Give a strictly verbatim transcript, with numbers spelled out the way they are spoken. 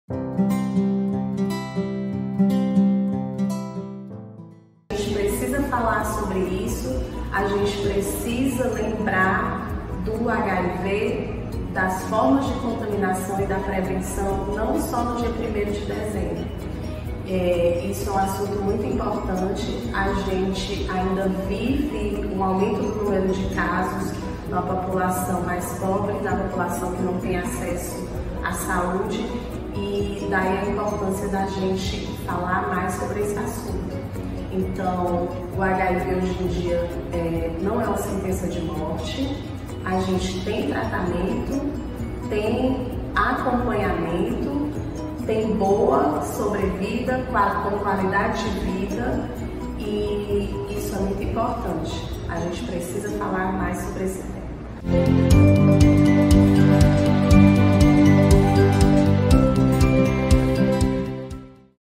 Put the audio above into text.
A gente precisa falar sobre isso, a gente precisa lembrar do H I V, das formas de contaminação e da prevenção, não só no dia primeiro de dezembro. É, isso é um assunto muito importante. A gente ainda vive um aumento do número de casos na população mais pobre, na população que não tem acesso à saúde, e daí a importância da gente falar mais sobre esse assunto. Então, o H I V hoje em dia é, não é uma sentença de morte, a gente tem tratamento, tem acompanhamento, tem boa sobrevida, com qualidade de vida, e isso é muito importante. A gente precisa falar mais sobre esse tema.